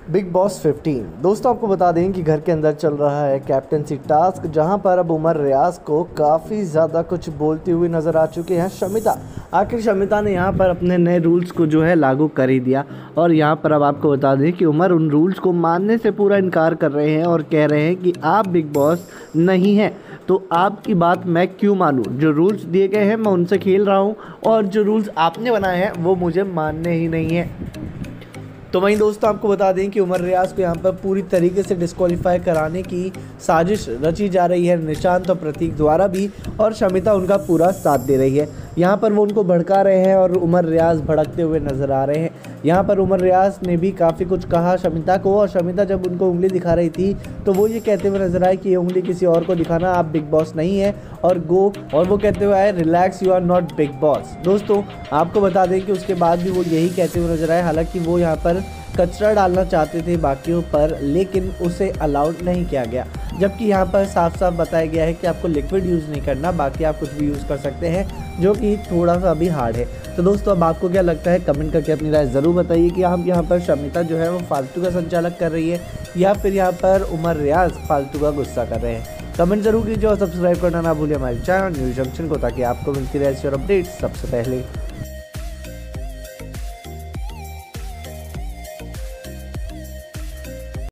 Big boss 15 दोस्तों, आपको बता दें कि घर के अंदर चल रहा है कैप्टनसी टास्क, जहां पर अब उमर रियाज को काफ़ी ज़्यादा कुछ बोलती हुई नज़र आ चुकी हैं शमिता। आखिर शमिता ने यहां पर अपने नए रूल्स को जो है लागू कर ही दिया और यहां पर अब आपको बता दें कि उमर उन रूल्स को मानने से पूरा इनकार कर रहे हैं और कह रहे हैं कि आप बिग बॉस नहीं हैं, तो आपकी बात मैं क्यों मानूं। जो रूल्स दिए गए हैं मैं उनसे खेल रहा हूं और जो रूल्स आपने बनाए हैं वो मुझे मानने ही नहीं है। तो वहीं दोस्तों, आपको बता दें कि उमर रियाज को यहाँ पर पूरी तरीके से डिस्क्वालीफाई कराने की साजिश रची जा रही है निशांत और प्रतीक द्वारा भी, और शमिता उनका पूरा साथ दे रही है। यहाँ पर वो उनको भड़का रहे हैं और उमर रियाज भड़कते हुए नजर आ रहे हैं। यहाँ पर उमर रियाज ने भी काफ़ी कुछ कहा शमिता को, और शमिता जब उनको उंगली दिखा रही थी तो वो ये कहते हुए नजर आए कि ये उंगली किसी और को दिखाना, आप बिग बॉस नहीं है और गो। और वो कहते हुए आए, relax, you are not Bigg Boss. दोस्तों, आपको बता दें कि उसके बाद भी वो यही कहते हुए नजर आए। हालांकि वो यहाँ पर कचरा डालना चाहते थे बाकियों पर, लेकिन उसे अलाउड नहीं किया गया। जबकि यहाँ पर साफ साफ बताया गया है कि आपको लिक्विड यूज़ नहीं करना, बाकी आप कुछ भी यूज़ कर सकते हैं, जो कि थोड़ा सा अभी हार्ड है। तो दोस्तों, अब आपको क्या लगता है, कमेंट करके अपनी राय ज़रूर बताइए कि आप यहाँ पर शमिता जो है वो फालतू का संचालक कर रही है या फिर यहाँ पर उमर रियाज फालतू का गुस्सा कर रहे हैं। कमेंट जरूर कीजिए और सब्सक्राइब करना ना भूलिए हमारे चैनल न्यूज़ जंक्शन को, ताकि आपको मिलती रहे ऐसी और अपडेट्स सबसे पहले।